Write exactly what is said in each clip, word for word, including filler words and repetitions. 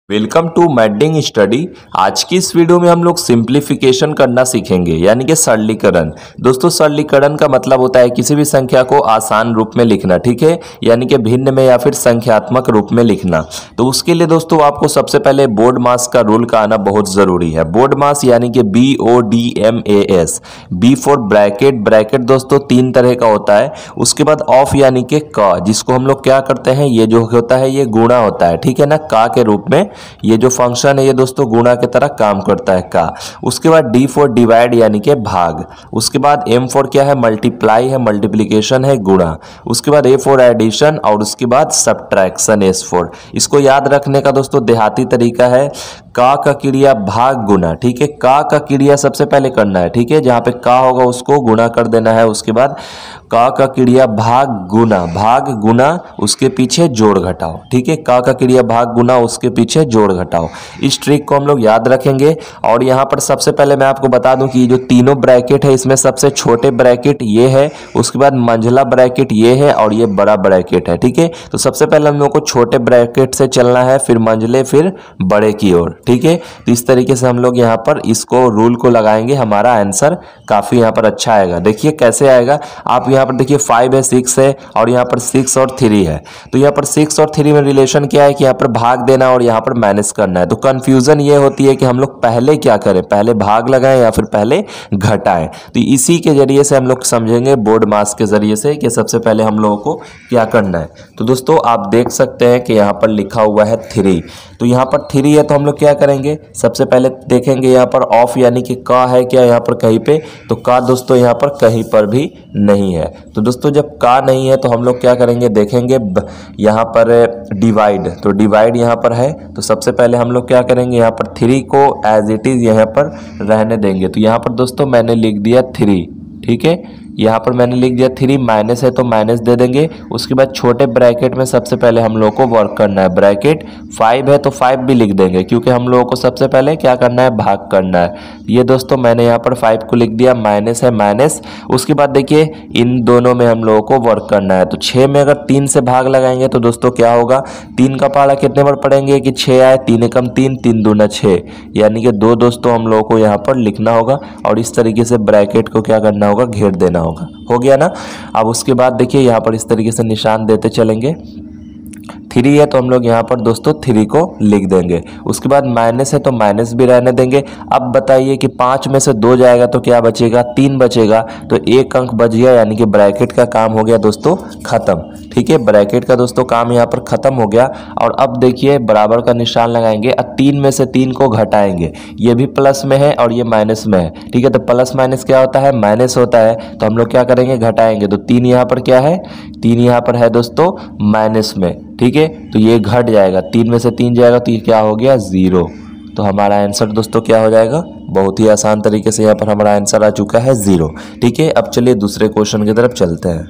Welcome to madding study. आज की इस वीडियो में हम लोग सिंप्लीफिकेशन करना सीखेंगे, यानी कि सरलीकरण। दोस्तों, सरलीकरण का मतलब होता है किसी भी संख्या को आसान रूप में लिखना, ठीक है, यानी कि भिन्न में या फिर संख्यात्मक रूप में लिखना। तो उसके लिए दोस्तों आपको सबसे पहले बोर्ड मास का रूल का आना बहुत जरूरी है। बोर्ड मास यानी कि B O D M A S. B for bracket. Bracket दोस्तों तीन तरह का होता है। उसके बाद ऑफ यानी कि का, जिसको हम लोग क्या करते हैं, ये जो होता है ये गुणा होता है, ठीक है ना, का के रूप में। ये जो फंक्शन है ये दोस्तों गुणा की तरह काम करता है, का। उसके बाद डी फॉर डिवाइड यानी कि भाग। उसके बाद एम फॉर क्या है, मल्टीप्लाई है, मल्टीप्लिकेशन है, गुणा। उसके बाद ए फॉर एडिशन और उसके बाद सब्ट्रैक्शन, एस फॉर। इसको याद रखने का दोस्तों देहाती तरीका है, का का क्रिया भाग गुना, ठीक है। का का क्रिया सबसे पहले करना है, ठीक है, जहां पे का होगा उसको गुणा कर देना है। उसके बाद का का क्रिया भाग गुना, भाग गुना उसके पीछे जोड़ घटाओ, ठीक है। का का क्रिया भाग गुना उसके पीछे जोड़ घटाओ। इस ट्रिक को हम लोग याद रखेंगे। और यहाँ पर सबसे पहले मैं आपको बता दूं कि जो तीनों ब्रैकेट है इसमें सबसे छोटे ब्रैकेट ये है, उसके बाद मंझला ब्रैकेट ये है और ये बड़ा ब्रैकेट है, ठीक है। तो सबसे पहले हम लोग को छोटे ब्रैकेट से चलना है, फिर मंझले, फिर बड़े की ओर, ठीक है। तो इस तरीके से हम लोग यहाँ पर इसको रूल को लगाएंगे, हमारा आंसर काफी यहाँ पर अच्छा आएगा। देखिए कैसे आएगा, आप यहाँ पर देखिए फाइव है, सिक्स है और यहाँ पर सिक्स और थ्री है। तो यहाँ पर सिक्स और थ्री में रिलेशन क्या है कि यहाँ पर भाग देना और यहाँ पर माइनस करना है। तो कंफ्यूजन ये होती है कि हम लोग पहले क्या करें, पहले भाग लगाएं या फिर पहले घटाएं। तो इसी के जरिए से हम लोग समझेंगे बोर्ड मास के जरिए से कि सबसे पहले हम लोगों को क्या करना है। तो दोस्तों आप देख सकते हैं कि यहाँ पर लिखा हुआ है थ्री। तो यहाँ पर थ्री है तो हम लोग क्या करेंगे, सबसे पहले देखेंगे यहाँ पर ऑफ यानी कि का है क्या यहाँ पर कहीं पे, तो का दोस्तों यहाँ पर कहीं पर भी नहीं है। तो दोस्तों जब का नहीं है तो हम लोग क्या करेंगे, देखेंगे यहाँ पर डिवाइड। तो डिवाइड यहाँ पर है तो सबसे पहले हम लोग क्या करेंगे, यहाँ पर थ्री को एज इट इज यहाँ पर रहने देंगे। तो यहाँ पर दोस्तों मैंने लिख दिया थ्री, ठीक है। यहाँ पर मैंने लिख दिया थ्री, माइनस है तो माइनस दे देंगे। उसके बाद छोटे ब्रैकेट में सबसे पहले हम लोग को वर्क करना है, ब्रैकेट फाइव है तो फाइव भी लिख देंगे क्योंकि हम लोगों को सबसे पहले क्या करना है, भाग करना है। ये दोस्तों मैंने यहाँ पर फाइव को लिख दिया, माइनस है माइनस। उसके बाद देखिए इन दोनों में हम लोगों को वर्क करना है। तो छः में अगर तीन से भाग लगाएंगे तो दोस्तों क्या होगा, तीन का पहाड़ा कितने बार पढ़ेंगे कि छः आए, तीन एकम तीन, तीन दूना छः, यानी कि दो दोस्तों हम लोगों को यहाँ पर लिखना होगा और इस तरीके से ब्रैकेट को क्या करना होगा, घेर देना होगा। हो गया ना। अब उसके बाद देखिए यहाँ पर इस तरीके से निशान देते चलेंगे। थ्री है तो हम लोग यहाँ पर दोस्तों थ्री को लिख देंगे। उसके बाद माइनस है तो माइनस भी रहने देंगे। अब बताइए कि पाँच में से दो जाएगा तो क्या बचेगा, तीन बचेगा। तो एक अंक बच गया, यानी कि ब्रैकेट का काम हो गया दोस्तों खत्म, ठीक है। ब्रैकेट का दोस्तों काम यहाँ पर खत्म हो गया। और अब देखिए बराबर का निशान लगाएंगे, अब तीन में से तीन को घटाएंगे। ये भी प्लस में है और ये माइनस में है, ठीक है। तो प्लस माइनस क्या होता है, माइनस होता है। तो हम लोग क्या करेंगे, घटाएंगे। तो तीन यहाँ पर क्या है, तीन यहाँ पर है दोस्तों माइनस में, ठीक है। तो ये घट जाएगा, तीन में से तीन जाएगा तो ये क्या हो गया, जीरो। तो हमारा आंसर दोस्तों क्या हो जाएगा, बहुत ही आसान तरीके से यहाँ पर हमारा आंसर आ चुका है जीरो, ठीक है। अब चलिए दूसरे क्वेश्चन की तरफ चलते हैं।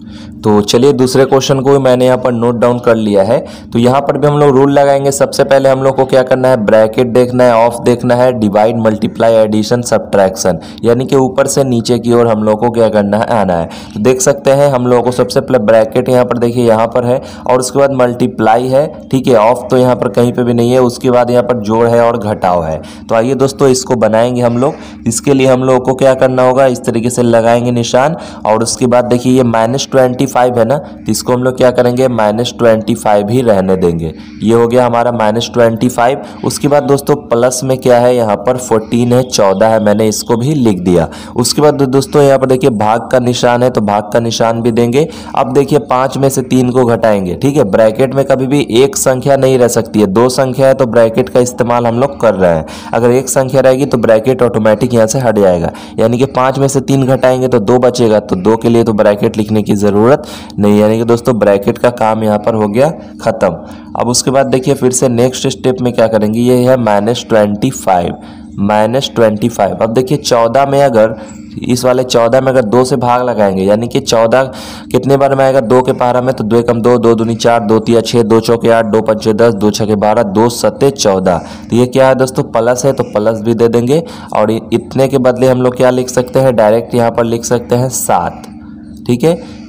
तो चलिए दूसरे क्वेश्चन को भी मैंने यहाँ पर नोट डाउन कर लिया है। तो यहाँ पर भी हम लोग रूल लगाएंगे। सबसे पहले हम लोग को क्या करना है, ब्रैकेट देखना है, ऑफ देखना है, डिवाइड, मल्टीप्लाई, एडिशन, सब्ट्रैक्शन, यानी कि ऊपर से नीचे की ओर हम लोग को क्या करना है, आना है। तो देख सकते हैं हम लोगों को सबसे पहले ब्रैकेट यहाँ पर देखिए यहाँ पर है और उसके बाद मल्टीप्लाई है, ठीक है। ऑफ तो यहाँ पर कहीं पर भी नहीं है। उसके बाद यहाँ पर जोड़ है और घटाव है। तो आइए दोस्तों इसको बनाएंगे हम लोग। इसके लिए हम लोग को क्या करना होगा, इस तरीके से लगाएंगे निशान। और उसके बाद देखिए ये माइनस ट्वेंटी फाइव है ना, तो इसको हम लोग क्या करेंगे, माइनस ट्वेंटी फाइव ही रहने देंगे। ये हो गया हमारा माइनस ट्वेंटी फाइव। उसके बाद दोस्तों प्लस में क्या है, यहाँ पर फोर्टीन है, चौदह है, मैंने इसको भी लिख दिया। उसके बाद दोस्तों यहाँ पर देखिए भाग का निशान है तो भाग का निशान भी देंगे। अब देखिए पाँच में से तीन को घटाएंगे, ठीक है। ब्रैकेट में कभी भी एक संख्या नहीं रह सकती है, दो संख्या है तो ब्रैकेट का इस्तेमाल हम लोग कर रहे हैं। अगर एक संख्या रहेगी तो ब्रैकेट ऑटोमेटिक यहाँ से हट जाएगा, यानी कि पाँच में से तीन घटाएंगे तो दो बचेगा। तो दो के लिए तो ब्रैकेट लिखने की जरूरत नहीं, यानी कि दोस्तों ब्रैकेट का काम यहाँ पर हो गया खत्म। अब उसके बाद देखिए फिर से नेक्स्ट स्टेप में क्या करेंगे, ये है minus twenty five, minus twenty five. अब देखिए चौदह में अगर इस वाले चौदह में अगर दो से भाग लगाएंगे, यानी कि चौदह कितने बार में आएगा, दो के पहाड़ा में, तो दो एकम दो, दो दूनी चार, दो तिया छः, दो चौके आठ, दो पंचे दस, दो छके बारह, दो सत्ते चौदह। तो ये क्या है दोस्तों, प्लस है तो प्लस भी दे देंगे। और इतने के बदले हम लोग क्या लिख सकते हैं, डायरेक्ट यहाँ पर लिख सकते हैं सात, ठीक है।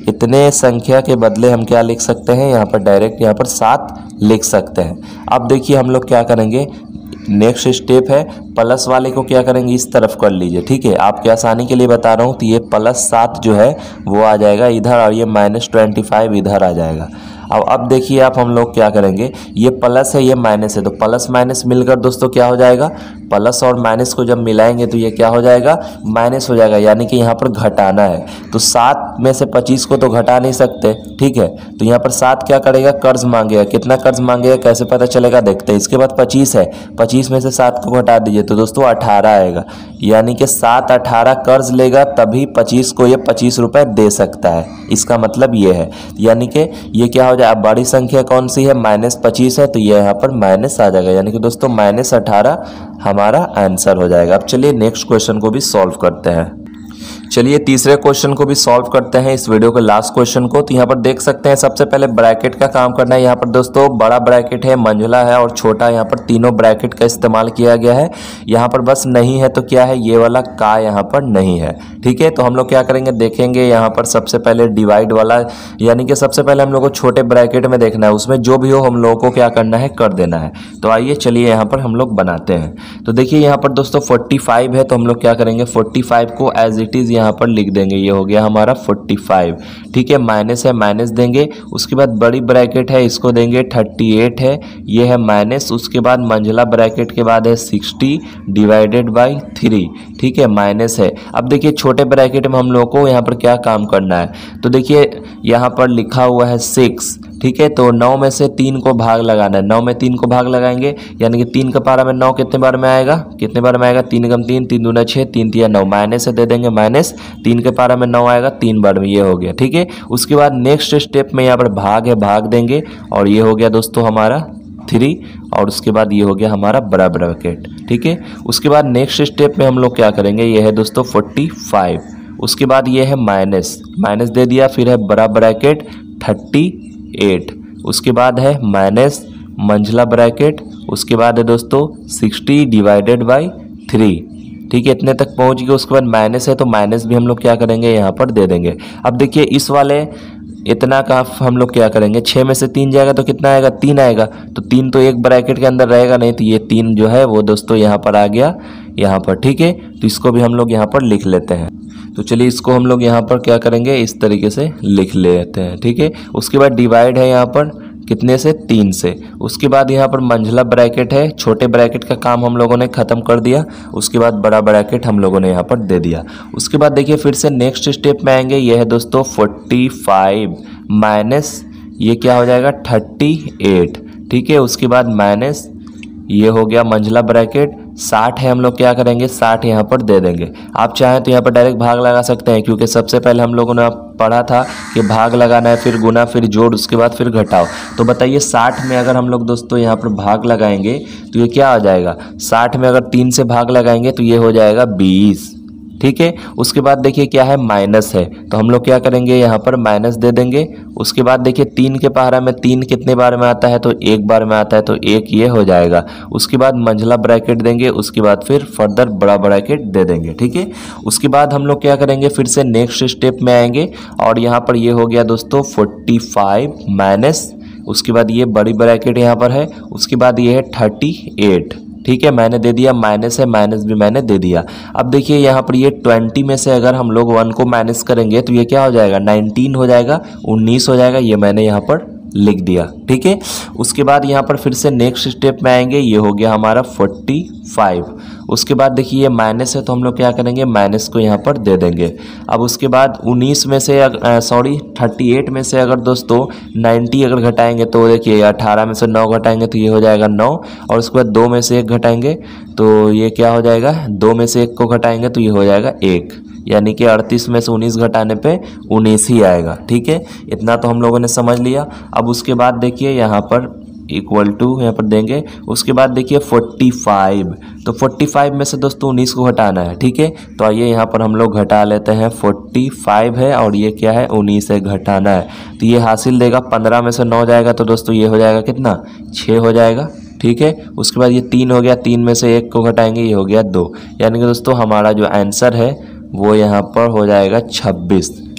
इतने संख्या के बदले हम क्या लिख सकते हैं, यहाँ पर डायरेक्ट यहाँ पर सात लिख सकते हैं। अब देखिए हम लोग क्या करेंगे, नेक्स्ट स्टेप है प्लस वाले को क्या करेंगे, इस तरफ कर लीजिए। ठीक है, आपके आसानी के लिए बता रहा हूँ। तो ये प्लस सात जो है वो आ जाएगा इधर और ये माइनस ट्वेंटी फाइव इधर आ जाएगा। अब अब देखिए आप हम लोग क्या करेंगे, ये प्लस है ये माइनस है, तो प्लस माइनस मिलकर दोस्तों क्या हो जाएगा, प्लस और माइनस को जब मिलाएंगे तो ये क्या हो जाएगा, माइनस हो जाएगा। यानी कि यहाँ पर घटाना है, तो सात में से पच्चीस को तो घटा नहीं सकते। ठीक है, तो यहाँ पर सात क्या करेगा, कर्ज मांगेगा। कितना कर्ज मांगेगा कैसे पता चलेगा, देखते हैं। इसके बाद पच्चीस है, पच्चीस में से सात को घटा दीजिए तो दोस्तों अठारह आएगा। यानी कि सात अठारह कर्ज लेगा तभी पच्चीस को ये पच्चीस रुपये दे सकता है। इसका मतलब ये है, यानी कि ये क्या हो जाए, अब बड़ी संख्या कौन सी है, माइनस पच्चीस है, तो ये यहाँ पर माइनस आ जाएगा। यानी कि दोस्तों माइनस अठारह हमारा आंसर हो जाएगा। अब चलिए नेक्स्ट क्वेश्चन को भी सॉल्व करते हैं। चलिए तीसरे क्वेश्चन को भी सॉल्व करते हैं, इस वीडियो के लास्ट क्वेश्चन को। तो यहाँ पर देख सकते हैं सबसे पहले ब्रैकेट का काम करना है। यहाँ पर दोस्तों बड़ा ब्रैकेट है, मंझला है और छोटा, यहाँ पर तीनों ब्रैकेट का इस्तेमाल किया गया है। यहाँ पर बस नहीं है तो क्या है, ये वाला का यहाँ पर नहीं है। ठीक है, तो हम लोग क्या करेंगे, देखेंगे यहाँ पर सबसे पहले डिवाइड वाला, यानी कि सबसे पहले हम लोग को छोटे ब्रैकेट में देखना है, उसमें जो भी हो हम लोगों को क्या करना है, कर देना है। तो आइए चलिए यहाँ पर हम लोग बनाते हैं। तो देखिए यहाँ पर दोस्तों फोर्टी फाइव है, तो हम लोग क्या करेंगे, फोर्टी फाइव को एज इट इज़ यहाँ पर लिख देंगे। ये हो गया हमारा फोर्टी फाइव। ठीक है, माइनस है, माइनस देंगे। उसके बाद बड़ी ब्रैकेट है, इसको देंगे थर्टी एट है, ये है माइनस। उसके बाद मंझला ब्रैकेट के बाद है सिक्सटी डिवाइडेड बाई थ्री। ठीक है, माइनस है। अब देखिए छोटे ब्रैकेट में हम लोगों को यहाँ पर क्या काम करना है, तो देखिए यहाँ पर लिखा हुआ है सिक्स। ठीक है, तो नौ में से तीन को भाग लगाना है, नौ में तीन को भाग लगाएंगे, यानी कि तीन का पारा में नौ कितने बार में आएगा, कितने बार में आएगा, तीन कम तीन, तीन दूना छः, तीन तिया नौ, माइनस से दे देंगे माइनस, तीन के पारा में नौ आएगा, तीन बार में, ये हो गया। ठीक है, उसके बाद नेक्स्ट स्टेप में यहाँ पर भाग है, भाग देंगे और ये हो गया दोस्तों हमारा थ्री, और उसके बाद ये हो गया हमारा बड़ा ब्रैकेट। ठीक है, उसके बाद नेक्स्ट स्टेप में हम लोग क्या करेंगे, ये है दोस्तों फोर्टी फाइव। उसके बाद ये है माइनस, माइनस दे दिया, फिर है बड़ा ब्रैकेट थर्टी एट, उसके बाद है माइनस मंझला ब्रैकेट, उसके बाद है दोस्तों सिक्सटी डिवाइडेड बाई थ्री। ठीक है, इतने तक पहुंच गए। उसके बाद माइनस है, तो माइनस भी हम लोग क्या करेंगे, यहाँ पर दे देंगे। अब देखिए इस वाले इतना का हम लोग क्या करेंगे, छः में से तीन जाएगा तो कितना आएगा, तीन आएगा। तो तीन तो एक ब्रैकेट के अंदर रहेगा नहीं, तो ये तीन जो है वो दोस्तों यहाँ पर आ गया, यहाँ पर। ठीक है, तो इसको भी हम लोग यहाँ पर लिख लेते हैं। तो चलिए इसको हम लोग यहाँ पर क्या करेंगे, इस तरीके से लिख लेते हैं। ठीक है, उसके बाद डिवाइड है यहाँ पर कितने से, तीन से। उसके बाद यहाँ पर मंझला ब्रैकेट है, छोटे ब्रैकेट का काम हम लोगों ने ख़त्म कर दिया। उसके बाद बड़ा ब्रैकेट हम लोगों ने यहाँ पर दे दिया। उसके बाद देखिए फिर से नेक्स्ट स्टेप में आएंगे, ये है दोस्तों फोर्टी फाइव माइनस ये क्या हो जाएगा, थर्टी एट। ठीक है, उसके बाद माइनस ये हो गया मंझला ब्रैकेट साठ है, हम लोग क्या करेंगे, साठ यहाँ पर दे देंगे। आप चाहें तो यहाँ पर डायरेक्ट भाग लगा सकते हैं, क्योंकि सबसे पहले हम लोगों ने पढ़ा था कि भाग लगाना है, फिर गुना, फिर जोड़, उसके बाद फिर घटाओ। तो बताइए साठ में अगर हम लोग दोस्तों यहाँ पर भाग लगाएंगे तो ये क्या आ जाएगा, साठ में अगर तीन से भाग लगाएंगे तो ये हो जाएगा बीस। ठीक है, उसके बाद देखिए क्या है, माइनस है, तो हम लोग क्या करेंगे, यहाँ पर माइनस दे देंगे। उसके बाद देखिए तीन के पहाड़ा में तीन कितने बार में आता है, तो एक बार में आता है, तो एक ये हो जाएगा। उसके बाद मंझला ब्रैकेट देंगे, उसके बाद फिर फर्दर बड़ा ब्रैकेट दे देंगे। ठीक है, उसके बाद हम लोग क्या करेंगे, फिर से नेक्स्ट स्टेप में आएंगे और यहाँ पर ये हो गया दोस्तों फोर्टी फाइव माइनस, उसके बाद ये बड़ी ब्रैकेट यहाँ पर है, उसके बाद ये है थर्टी एट। ठीक है, मैंने दे दिया, माइनस है, माइनस भी मैंने दे दिया। अब देखिए यहाँ पर ये ट्वेंटी में से अगर हम लोग वन को माइनस करेंगे तो ये क्या हो जाएगा, नाइनटीन हो जाएगा, उन्नीस हो जाएगा, ये मैंने यहाँ पर लिख दिया। ठीक है, उसके बाद यहाँ पर फिर से नेक्स्ट स्टेप में आएंगे, ये हो गया हमारा फोर्टी फाइव। उसके बाद देखिए ये माइनस है, तो हम लोग क्या करेंगे, माइनस को यहाँ पर दे देंगे। अब उसके बाद उन्नीस में से सॉरी थर्टी एट में से अगर दोस्तों नाइन्टी अगर घटाएंगे तो देखिए अठारह में से नौ घटाएंगे तो ये हो जाएगा नौ, और उसके बाद दो में से एक घटाएंगे तो ये क्या हो जाएगा, दो में से एक को घटाएंगे तो ये हो जाएगा एक, यानी कि अड़तीस में से उन्नीस घटाने पे उन्नीस ही आएगा। ठीक है, इतना तो हम लोगों ने समझ लिया। अब उसके बाद देखिए यहाँ पर इक्वल टू यहाँ पर देंगे। उसके बाद देखिए फोर्टी फाइव, तो फोर्टी फाइव में से दोस्तों उन्नीस को घटाना है। ठीक है, तो आइए यहाँ पर हम लोग घटा लेते हैं। फोर्टी फाइव है और ये क्या है, उन्नीस है, घटाना है, तो ये हासिल देगा, पंद्रह में से नौ जाएगा तो दोस्तों ये हो जाएगा कितना, छः हो जाएगा। ठीक है, उसके बाद ये तीन हो गया, तीन में से एक को घटाएंगे, ये हो गया दो, यानी कि दोस्तों हमारा जो आंसर है वो यहाँ पर हो जाएगा छब्बीस।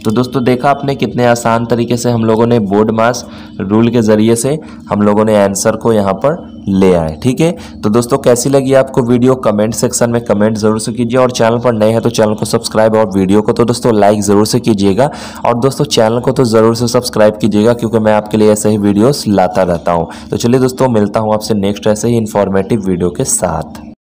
तो दोस्तों देखा आपने कितने आसान तरीके से हम लोगों ने बोर्ड मास रूल के ज़रिए से हम लोगों ने आंसर को यहाँ पर ले आए। ठीक है, तो दोस्तों कैसी लगी आपको वीडियो कमेंट सेक्शन में कमेंट जरूर से कीजिए, और चैनल पर नए हैं तो चैनल को सब्सक्राइब और वीडियो को तो दोस्तों लाइक ज़रूर से कीजिएगा। और दोस्तों चैनल को तो ज़रूर से सब्सक्राइब कीजिएगा, क्योंकि मैं आपके लिए ऐसे ही वीडियोस लाता रहता हूँ। तो चलिए दोस्तों, मिलता हूँ आपसे नेक्स्ट ऐसे ही इन्फॉर्मेटिव वीडियो के साथ।